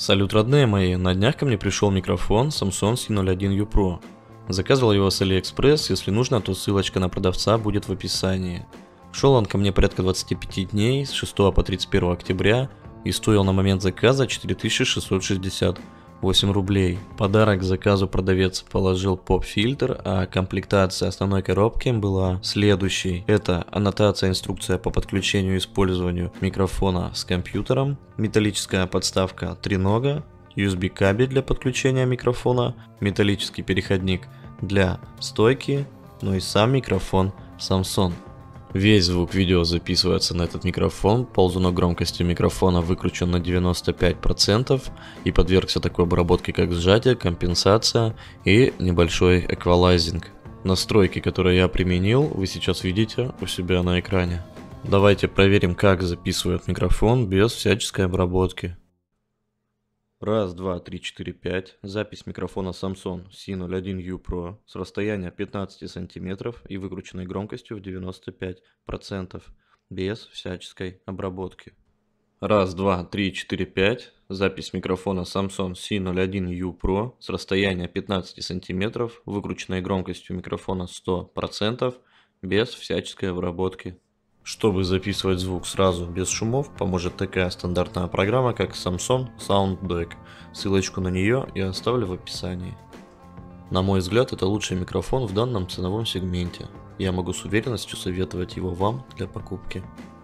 Салют, родные мои, на днях ко мне пришел микрофон Samsung C01U Pro. Заказывал его с AliExpress, если нужно, то ссылочка на продавца будет в описании. Шел он ко мне порядка 25 дней, с 6 по 31 октября, и стоил на момент заказа 4668 рублей. Подарок к заказу продавец положил поп-фильтр, а комплектация основной коробки была следующей. Это аннотация, инструкция по подключению и использованию микрофона с компьютером, металлическая подставка тренога, USB кабель для подключения микрофона, металлический переходник для стойки, ну и сам микрофон Samsung. Весь звук видео записывается на этот микрофон, ползунок громкости микрофона выкручен на 95% и подвергся такой обработке, как сжатие, компенсация и небольшой эквалайзинг. Настройки, которые я применил, вы сейчас видите у себя на экране. Давайте проверим, как записывает микрофон без всяческой обработки. Раз, два, три, четыре, пять. Запись микрофона Samsung C01U Pro с расстояния 15 см и выкрученной громкостью в 95%, без всяческой обработки. Раз, два, три, четыре, пять. Запись микрофона Samsung C01U Pro с расстояния 15 см, выкрученной громкостью микрофона 100%, без всяческой обработки. Чтобы записывать звук сразу без шумов, поможет такая стандартная программа, как Samsung Sound Deck. Ссылочку на нее я оставлю в описании. На мой взгляд, это лучший микрофон в данном ценовом сегменте. Я могу с уверенностью советовать его вам для покупки.